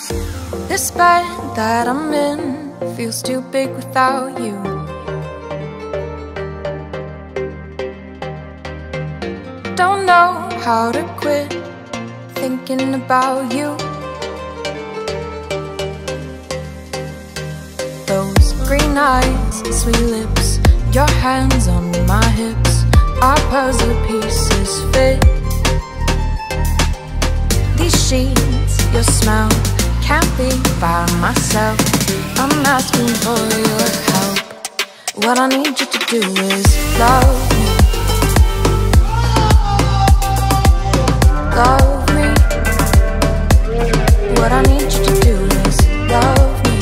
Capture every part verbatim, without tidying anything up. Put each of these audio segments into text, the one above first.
This bed that I'm in feels too big without you. Don't know how to quit thinking about you. Those green eyes, sweet lips, your hands on my hips, our puzzle pieces fit. These sheets, your smell, can't be by myself. I'm asking for your help. What I need you to do is love me. Love me. What I need you to do is love me.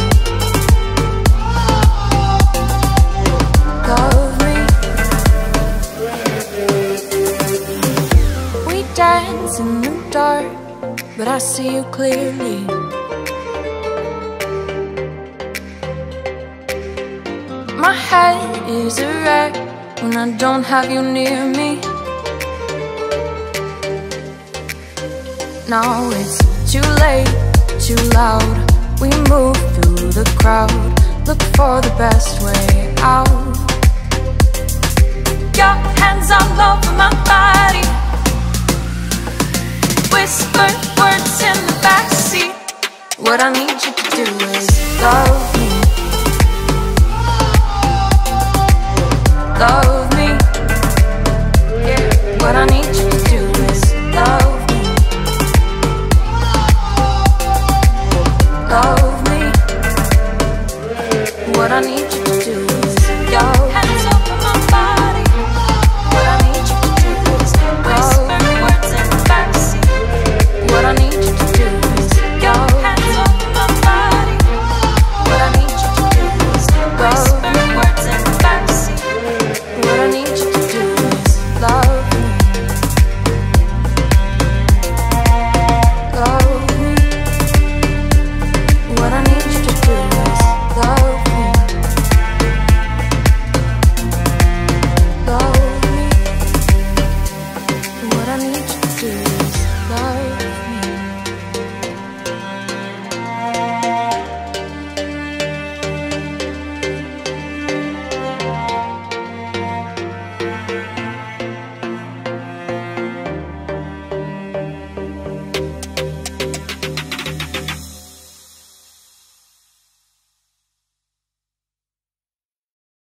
Love me. We dance in the dark, but I see you clearly. My head is a wreck when I don't have you near me. Now it's too late, too loud. We move through the crowd, look for the best way out. Your hands all over my body, whisper words in the backseat. What I need you to do is love me. Love